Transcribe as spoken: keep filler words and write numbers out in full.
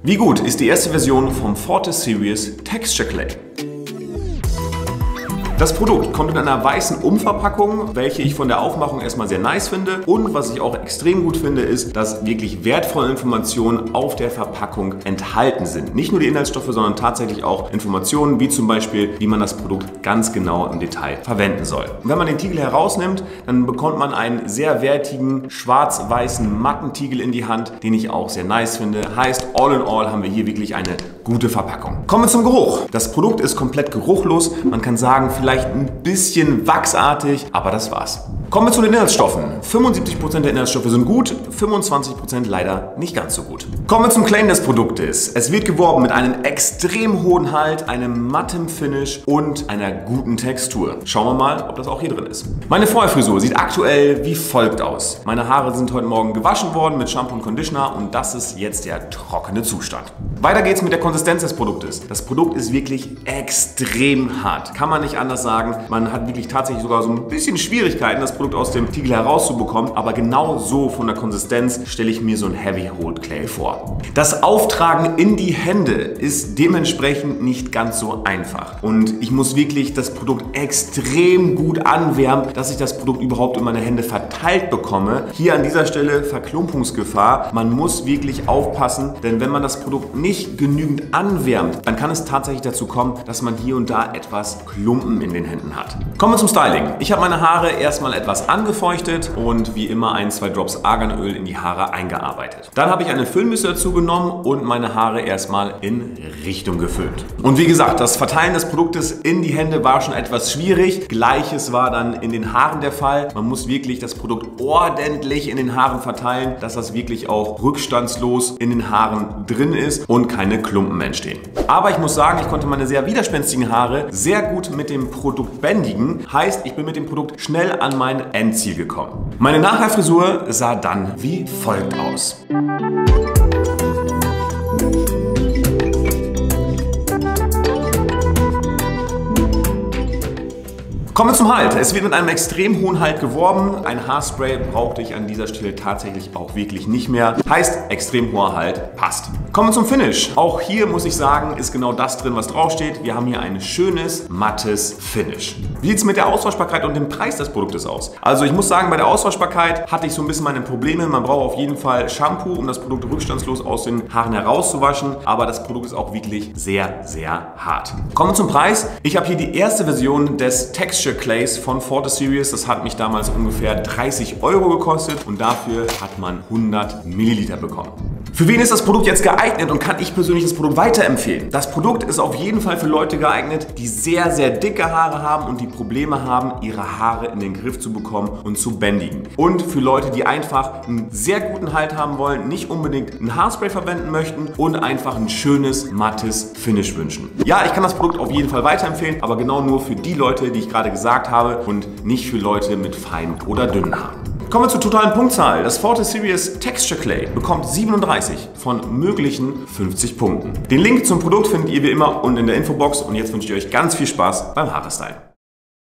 Wie gut ist die erste Version vom Forte Serious Texture Clay? Das Produkt kommt in einer weißen Umverpackung, welche ich von der Aufmachung erstmal sehr nice finde. Und was ich auch extrem gut finde, ist, dass wirklich wertvolle Informationen auf der Verpackung enthalten sind. Nicht nur die Inhaltsstoffe, sondern tatsächlich auch Informationen, wie zum Beispiel, wie man das Produkt ganz genau im Detail verwenden soll. Und wenn man den Tiegel herausnimmt, dann bekommt man einen sehr wertigen, schwarz-weißen Mattentiegel in die Hand, den ich auch sehr nice finde. Heißt, all in all haben wir hier wirklich eine gute Verpackung. Kommen wir zum Geruch. Das Produkt ist komplett geruchlos. Man kann sagen, vielleicht ein bisschen wachsartig, aber das war's. Kommen wir zu den Inhaltsstoffen. fünfundsiebzig Prozent der Inhaltsstoffe sind gut, fünfundzwanzig Prozent leider nicht ganz so gut. Kommen wir zum Claim des Produktes. Es wird geworben mit einem extrem hohen Halt, einem matten Finish und einer guten Textur. Schauen wir mal, ob das auch hier drin ist. Meine Vorherfrisur sieht aktuell wie folgt aus. Meine Haare sind heute Morgen gewaschen worden mit Shampoo und Conditioner und das ist jetzt der trockene Zustand. Weiter geht's mit der Konsistenz des Produktes. Das Produkt ist wirklich extrem hart. Kann man nicht anders sagen. Man hat wirklich tatsächlich sogar so ein bisschen Schwierigkeiten, das Produkt aus dem Tiegel herauszubekommen. Aber genau so von der Konsistenz stelle ich mir so ein Heavy Hold Clay vor. Das Auftragen in die Hände ist dementsprechend nicht ganz so einfach. Und ich muss wirklich das Produkt extrem gut anwärmen, dass ich das Produkt überhaupt in meine Hände verteilt bekomme. Hier an dieser Stelle Verklumpungsgefahr. Man muss wirklich aufpassen, denn wenn man das Produkt nicht genügend anwärmt, dann kann es tatsächlich dazu kommen, dass man hier und da etwas Klumpen in den Händen hat. Kommen wir zum Styling. Ich habe meine Haare erstmal etwas angefeuchtet und wie immer ein, zwei Drops Arganöl in die Haare eingearbeitet. Dann habe ich eine Füllmüsse dazu genommen und meine Haare erstmal in Richtung gefüllt. Und wie gesagt, das Verteilen des Produktes in die Hände war schon etwas schwierig. Gleiches war dann in den Haaren der Fall. Man muss wirklich das Produkt ordentlich in den Haaren verteilen, dass das wirklich auch rückstandslos in den Haaren drin ist und keine Klumpen entstehen. Aber ich muss sagen, ich konnte meine sehr widerspenstigen Haare sehr gut mit dem Produkt bändigen. Heißt, ich bin mit dem Produkt schnell an mein Endziel gekommen. Meine Nachherfrisur sah dann wie folgt aus. Kommen wir zum Halt. Es wird mit einem extrem hohen Halt geworben. Ein Haarspray brauchte ich an dieser Stelle tatsächlich auch wirklich nicht mehr. Heißt, extrem hoher Halt passt. Kommen wir zum Finish. Auch hier muss ich sagen, ist genau das drin, was draufsteht. Wir haben hier ein schönes, mattes Finish. Wie sieht es mit der Austauschbarkeit und dem Preis des Produktes aus? Also ich muss sagen, bei der Austauschbarkeit hatte ich so ein bisschen meine Probleme. Man braucht auf jeden Fall Shampoo, um das Produkt rückstandslos aus den Haaren herauszuwaschen. Aber das Produkt ist auch wirklich sehr, sehr hart. Kommen wir zum Preis. Ich habe hier die erste Version des Texture Clays von Forte Serious. Das hat mich damals ungefähr dreißig Euro gekostet und dafür hat man hundert Milliliter bekommen. Für wen ist das Produkt jetzt geeignet und kann ich persönlich das Produkt weiterempfehlen? Das Produkt ist auf jeden Fall für Leute geeignet, die sehr, sehr dicke Haare haben und die Probleme haben, ihre Haare in den Griff zu bekommen und zu bändigen. Und für Leute, die einfach einen sehr guten Halt haben wollen, nicht unbedingt ein Haarspray verwenden möchten und einfach ein schönes, mattes Finish wünschen. Ja, ich kann das Produkt auf jeden Fall weiterempfehlen, aber genau nur für die Leute, die ich gerade gesagt habe und nicht für Leute mit feinen oder dünnen Haaren. Kommen wir zur totalen Punktzahl. Das Forte Serious Texture Clay bekommt siebenunddreißig von möglichen fünfzig Punkten. Den Link zum Produkt findet ihr wie immer unten in der Infobox und jetzt wünsche ich euch ganz viel Spaß beim Haarestylen.